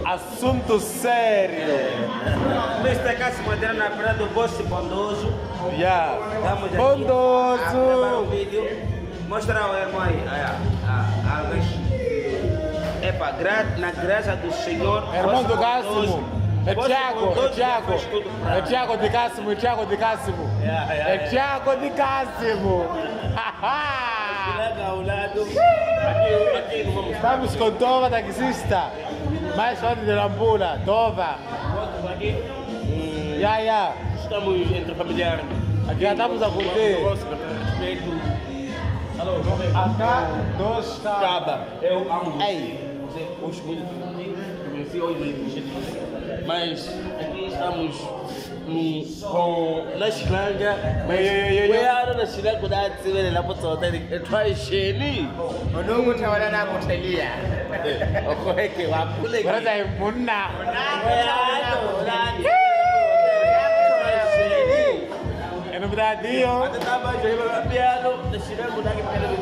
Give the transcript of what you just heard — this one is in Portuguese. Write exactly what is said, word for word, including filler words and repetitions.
Assunto sério. mister Cássio Madeira na praia do Bosque Bondoso. Yeah. Estamos aqui Bondoso. a gravar um vídeo. Mostra o irmão aí. Aí, ó. Alves. Epa, gra na graça do Senhor. Irmão do Bosque Cássimo. Bondoso. É Bosque Tiago, é Bondoso Tiago. faz tudo pra- É Tiago de Cássimo, é Tiago de Cássimo. Yeah, yeah, É yeah. Tiago de Cássimo. Lá ao lado. Aqui, aqui não vamos. Estamos com Tova taxista. Mais forte de Lambula, Tova. Voltamos aqui. Hum, Ya, ya. Estamos entre familiares. Aqui já estamos a curtir. Nossa, respeito. Alô, Acá, dois Caba. Eu amo. Ei. Você hoje muito. Conheci hoje. Mas aqui estamos hum, com na Xilanga. Mas Ei, ei, ei, ei. weara na Xilanga da Tsivele lá por Sota. É trai Sheni. Mungu tawala na kutelia. Ocorre que lá pule. Agora é Muna. É no Brasil. Até tava jogando piano, na Xilanga da Tsivele